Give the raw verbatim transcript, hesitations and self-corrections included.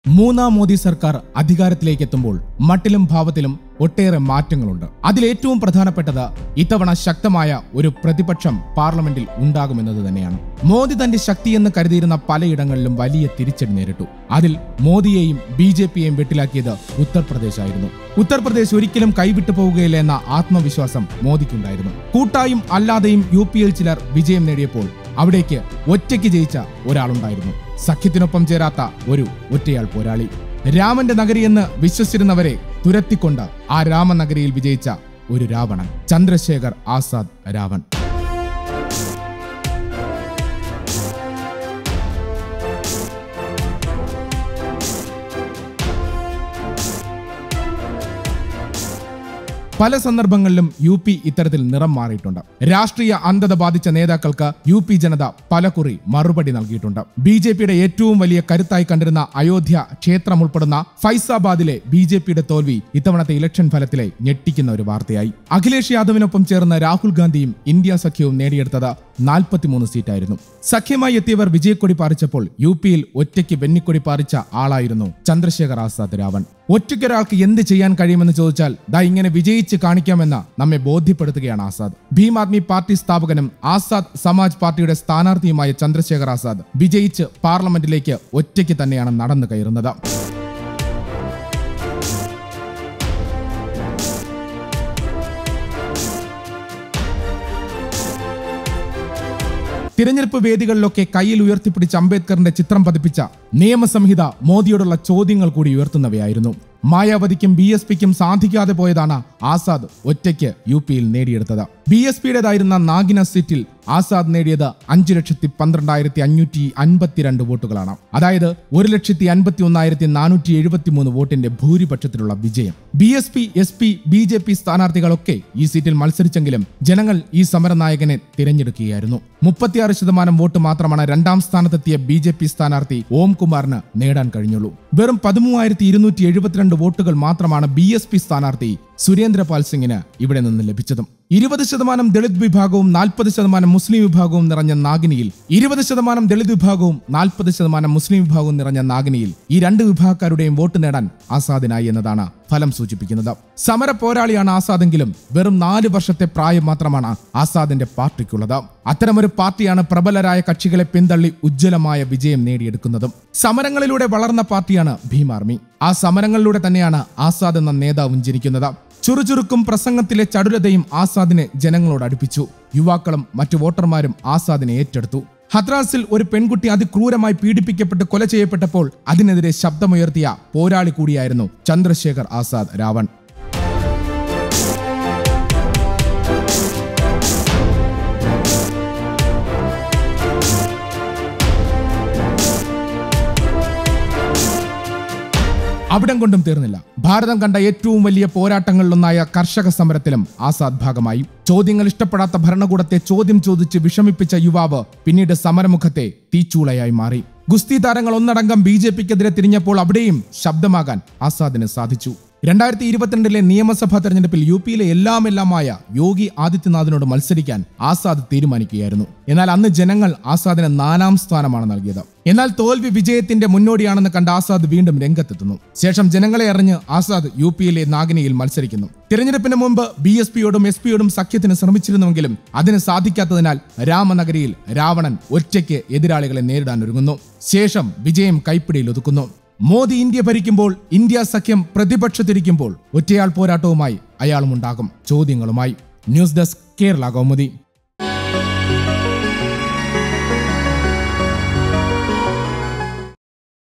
മൂന്നാം മോദി സർക്കാർ അധികാരത്തിലേക്ക് എത്തുമ്പോൾ മട്ടിലും ഭാവത്തിലും ഒട്ടേറെ മാറ്റങ്ങളുണ്ട്. അതിലേറ്റവും പ്രധാനപ്പെട്ടത് ഇത്തവണ ശക്തമായ ഒരു പ്രതിപക്ഷം പാർലമെന്റിൽ ഉണ്ടാകുമെന്നത് തന്നെയാണ്. മോദി തന്റെ ശക്തിയെന്ന് കരുതിയിരുന്ന പലയിടങ്ങളിലും വലിയ തിരിച്ചടി നേരിട്ടു. അതിൽ മോദിയെയും ബി ജെ പിയെയും വെട്ടിലാക്കിയത് ഉത്തർപ്രദേശ് ആയിരുന്നു. ഉത്തർപ്രദേശ് ഒരിക്കലും കൈവിട്ടു പോവുകയില്ല എന്ന ആത്മവിശ്വാസം മോദിക്കുണ്ടായിരുന്നു. കൂട്ടായും അല്ലാതെയും യു പിയിൽ ചിലർ വിജയം നേടിയപ്പോൾ അവിടേക്ക് ഒറ്റയ്ക്ക് ജയിച്ച ഒരാളുണ്ടായിരുന്നു. സഖ്യത്തിനൊപ്പം ചേരാത്ത ഒരു ഒറ്റയാൾ പോരാളി. രാമന്റെ നഗരിയെന്ന് വിശ്വസിച്ചിരുന്നവരെ തുരത്തിക്കൊണ്ട് ആ രാമനഗരിയിൽ വിജയിച്ച ഒരു രാവണൻ, ചന്ദ്രശേഖർ ആസാദ് രാവൺ. പല സന്ദർഭങ്ങളിലും യു പി ഇത്തരത്തിൽ നിറം മാറിയിട്ടുണ്ട്. രാഷ്ട്രീയ അന്ധത ബാധിച്ച നേതാക്കൾക്ക് യു പി ജനത പലകുറി മറുപടി നൽകിയിട്ടുണ്ട്. ബി ജെ പിയുടെ ഏറ്റവും വലിയ കരുത്തായി കണ്ടിരുന്ന അയോധ്യ ക്ഷേത്രം ഉൾപ്പെടുന്ന ഫൈസാബാദിലെ ബി ജെ പിയുടെ തോൽവി ഇത്തവണത്തെ ഇലക്ഷൻ ഫലത്തിലെ ഞെട്ടിക്കുന്ന ഒരു വാർത്തയായി. അഖിലേഷ് യാദവിനൊപ്പം ചേർന്ന് രാഹുൽ ഗാന്ധിയും ഇന്ത്യ സഖ്യവും നേടിയെടുത്തത് നാൽപ്പത്തിമൂന്ന് സീറ്റായിരുന്നു. സഖ്യമായി എത്തിയവർ വിജയക്കൊടി പാറിച്ചപ്പോൾ യു പിയിൽ ഒറ്റയ്ക്ക് വെന്നിക്കൊടി പാറിച്ച ആളായിരുന്നു ചന്ദ്രശേഖർ ആസാദ് രാവൺ. ഒറ്റയ്ക്കൊരാൾക്ക് എന്ത് ചെയ്യാൻ കഴിയുമെന്ന് ചോദിച്ചാൽ ദാ ഇങ്ങനെ വിജയിച്ച് കാണിക്കാമെന്ന് നമ്മെ ബോധ്യപ്പെടുത്തുകയാണ് ആസാദ്. ഭീം ആദ്മി പാർട്ടി സ്ഥാപകനും ആസാദ് സമാജ് പാർട്ടിയുടെ സ്ഥാനാർത്ഥിയുമായ ചന്ദ്രശേഖർ ആസാദ് വിജയിച്ച് പാർലമെന്റിലേക്ക് ഒറ്റയ്ക്ക് തന്നെയാണ് നടന്നു കയറുന്നത്. തിരഞ്ഞെടുപ്പ് വേദികളിലൊക്കെ കയ്യിൽ ഉയർത്തിപ്പിടിച്ച അംബേദ്കറിന്റെ ചിത്രം പതിപ്പിച്ച നിയമസംഹിത മോദിയോടുള്ള ചോദ്യങ്ങൾ കൂടി ഉയർത്തുന്നവയായിരുന്നു. മായാവതിക്കും ബി എസ് പിക്കും സാധിക്കാതെ പോയതാണ് ആസാദ് ഒറ്റയ്ക്ക് യു പിയിൽ നേടിയെടുത്തത്. ബി എസ് പിയുടേതായിരുന്ന നാഗിന സീറ്റിൽ ആസാദ് നേടിയത് അഞ്ചു ലക്ഷത്തി പന്ത്രണ്ടായിരത്തി അഞ്ഞൂറ്റി അൻപത്തിരണ്ട് വോട്ടുകളാണ്. അതായത് ഒരു ലക്ഷത്തി അൻപത്തി ഒന്നായിരത്തി നാനൂറ്റി എഴുപത്തി മൂന്ന് വോട്ടിന്റെ ഭൂരിപക്ഷത്തിലുള്ള വിജയം. B S P S P B J P സ്ഥാനാർത്ഥികളൊക്കെ ഈ സീറ്റിൽ മത്സരിച്ചെങ്കിലും ജനങ്ങൾ ഈ സമരനായകനെ തിരഞ്ഞെടുക്കുകയായിരുന്നു. മുപ്പത്തിയാറ് ശതമാനം വോട്ട് മാത്രമാണ് രണ്ടാം സ്ഥാനത്തെത്തിയ ബി ജെ പി സ്ഥാനാർത്ഥി ഓം കുമാറിന് നേടാൻ കഴിഞ്ഞുള്ളൂ. വെറും പതിമൂവായിരത്തി ഇരുന്നൂറ്റി എഴുപത്തിരണ്ട് വോട്ടുകൾ മാത്രമാണ് ബി എസ് പി സ്ഥാനാർത്ഥി സുരേന്ദ്രപാൽ സിംഗിന് ഇവിടെ നിന്ന് ലഭിച്ചതും. ഇരുപത് ശതമാനം ദളിത് വിഭാഗവും നാൽപ്പത് ശതമാനം മുസ്ലിം വിഭാഗവും നിറഞ്ഞ നാഗിനിയിൽ ഇരുപത് ശതമാനം ദളിത് വിഭാഗവും നാൽപ്പത് ശതമാനം മുസ്ലിം വിഭാഗവും നിറഞ്ഞ നാഗിനിയിൽ ഈ രണ്ട് വിഭാഗക്കാരുടെയും വോട്ട് നേടാൻ ആസാദിനായി എന്നതാണ് ഫലം സൂചിപ്പിക്കുന്നത്. സമര പോരാളിയാണ് ആസാദെങ്കിലും വെറും നാല് വർഷത്തെ പ്രായം മാത്രമാണ് ആസാദിന്റെ പാർട്ടിക്കുള്ളത്. അത്തരമൊരു പാർട്ടിയാണ് പ്രബലരായ കക്ഷികളെ പിന്തള്ളി ഉജ്ജ്വലമായ വിജയം നേടിയെടുക്കുന്നതും. സമരങ്ങളിലൂടെ വളർന്ന പാർട്ടിയാണ് ഭീം ആർമി. ആ സമരങ്ങളിലൂടെ തന്നെയാണ് ആസാദ് എന്ന നേതാവും ജനിക്കുന്നത്. ചുറുചുറുക്കും പ്രസംഗത്തിലെ ചടുലതയും ആസാദിനെ ജനങ്ങളോട് അടുപ്പിച്ചു. യുവാക്കളും മറ്റു വോട്ടർമാരും ആസാദിനെ ഏറ്റെടുത്തു. ഹത്രാസിൽ ഒരു പെൺകുട്ടി അതിക്രൂരമായി പീഡിപ്പിക്കപ്പെട്ട് കൊല ചെയ്യപ്പെട്ടപ്പോൾ അതിനെതിരെ ശബ്ദമുയർത്തിയ പോരാളി കൂടിയായിരുന്നു ചന്ദ്രശേഖർ ആസാദ് രാവൺ. അവിടം കൊണ്ടും തീർന്നില്ല. ഭാരതം കണ്ട ഏറ്റവും വലിയ പോരാട്ടങ്ങളിലൊന്നായ കർഷക സമരത്തിലും ആസാദ് ഭാഗമായി. ചോദ്യങ്ങൾ ഇഷ്ടപ്പെടാത്ത ഭരണകൂടത്തെ ചോദ്യം ചോദിച്ച് വിഷമിപ്പിച്ച യുവാവ് പിന്നീട് സമരമുഖത്തെ തീച്ചൂളയായി മാറി. ഗുസ്തി താരങ്ങൾ ഒന്നടങ്കം ബി ജെ പിക്കെതിരെ തിരിഞ്ഞപ്പോൾ അവിടെയും ശബ്ദമാകാൻ ആസാദിന് സാധിച്ചു. രണ്ടായിരത്തി ഇരുപത്തിരണ്ടിലെ നിയമസഭാ തെരഞ്ഞെടുപ്പിൽ യു പിയിലെ എല്ലാം എല്ലാമായ യോഗി ആദിത്യനാഥിനോട് മത്സരിക്കാൻ ആസാദ് തീരുമാനിക്കുകയായിരുന്നു. എന്നാൽ അന്ന് ജനങ്ങൾ ആസാദിന് നാലാം സ്ഥാനമാണ് നൽകിയത്. എന്നാൽ തോൽവി വിജയത്തിന്റെ മുന്നോടിയാണെന്ന് കണ്ട ആസാദ് വീണ്ടും രംഗത്തെത്തുന്നു. ശേഷം ജനങ്ങളെ അറിഞ്ഞ് ആസാദ് യു പിയിലെ നാഗിനിയിൽ മത്സരിക്കുന്നു. തിരഞ്ഞെടുപ്പിന് മുമ്പ് ബി എസ് പിയോടും എസ് പിയോടും സഖ്യത്തിന് ശ്രമിച്ചിരുന്നുവെങ്കിലും അതിന് സാധിക്കാത്തതിനാൽ രാമനഗരിയിൽ രാവണൻ ഒറ്റയ്ക്ക് എതിരാളികളെ നേരിടാൻ ഒരുങ്ങുന്നു. ശേഷം വിജയം കൈപ്പിടിയിൽ ഒതുക്കുന്നു. മോദി ഇന്ത്യ ഭരിക്കുമ്പോൾ, ഇന്ത്യ സഖ്യം പ്രതിപക്ഷത്തിരിക്കുമ്പോൾ ഒറ്റയാൾ പോരാട്ടവുമായി അയാളും ഉണ്ടാകും, ചോദ്യങ്ങളുമായി. News desk, Kerala Kaumudi.